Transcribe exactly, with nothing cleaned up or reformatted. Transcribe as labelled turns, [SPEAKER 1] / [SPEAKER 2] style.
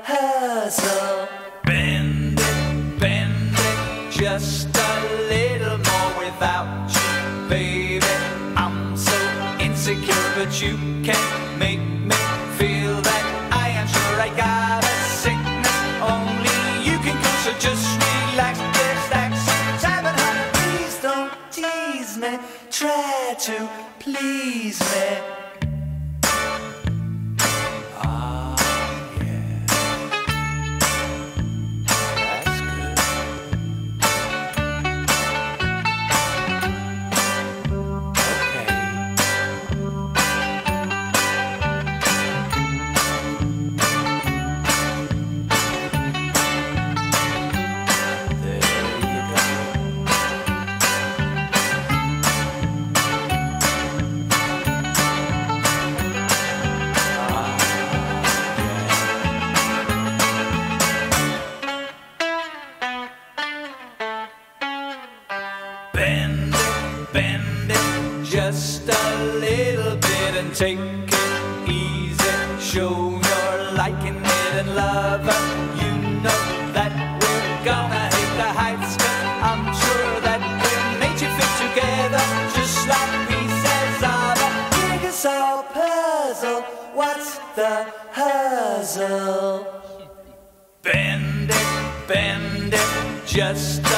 [SPEAKER 1] hustle.
[SPEAKER 2] Bend it, bend it, just a little more without you, baby. I'm so insecure, but you can make me feel that I am sure I got a sickness only you can cure. So just relax, relax, time and honey.
[SPEAKER 1] Please don't tease me, try to please me.
[SPEAKER 2] Bend it, bend it, just a little bit and take it easy. Show you're liking it and loving. You know that we're gonna hit the heights. I'm sure that we're made you fit together, just like pieces of a
[SPEAKER 1] Jigsaw puzzle, what's the hustle?
[SPEAKER 2] Bend it, bend it, just